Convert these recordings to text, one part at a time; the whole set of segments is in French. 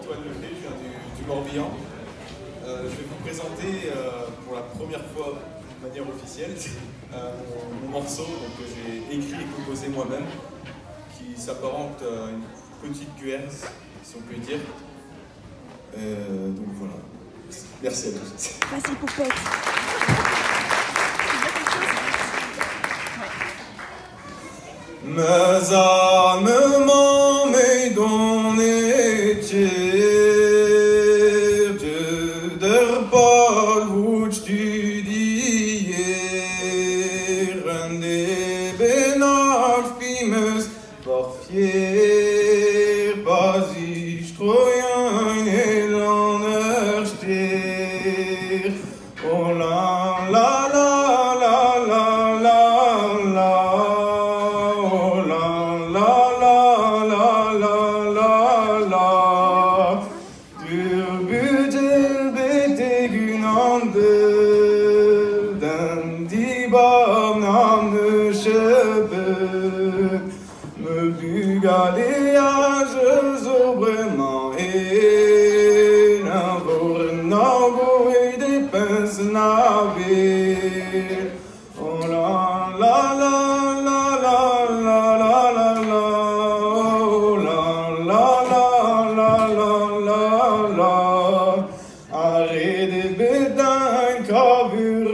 Antoine Lefebvre, je viens du Morbihan. Je vais vous présenter pour la première fois de manière officielle mon morceau que j'ai écrit et composé moi-même, qui s'apparente à une petite guerse, si on peut dire. Donc voilà. Merci à tous. Merci Poupette. Mes âmes m'ont donné der Ballwut studieren, de benach bimes war fier, basi stroyen elander stier. Oh la la la la la la la, oh la la la la la la la. Den die barnamesche me bugaléage zobrement et nago et des pinces navées. Oh la la la la la la la la la, oh la la la la la la la. Arrête bedin kavur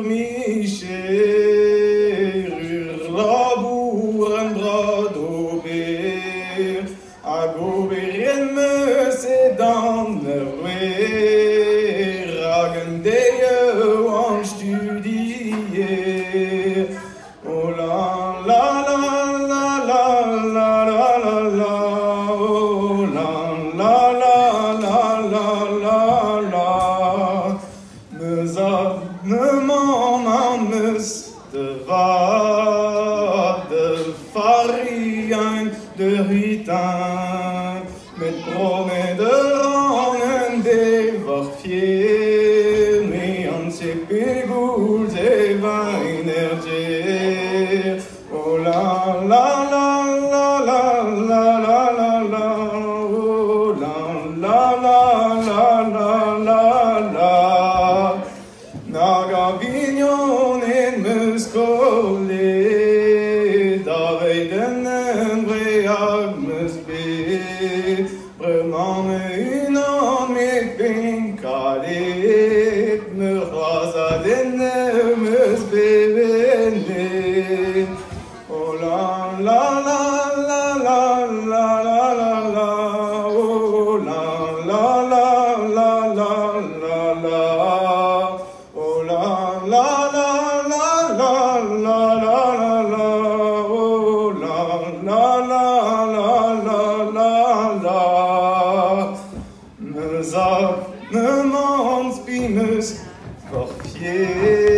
micher, labour en bradober, a goberien me sedan nerver, ragen deje an studier. Oh la la la la la la la la la, oh la la la la la la la. Mes âmes ames de farien de ritain, met promederen en de varfier, mais en se pegouls et weinerger. Oh la la la la la la la la la, oh la la la la la la la. Nagavignon en muscole, daviden en breag musbe, vraiment une homme et pinkale, me rasaden musbe vene. Oh la la la la la la la la la, oh la la la la la la la. Oh la la la la la la la la la, oh la la la la la la la. Mes âmes m'inspirent, forfier.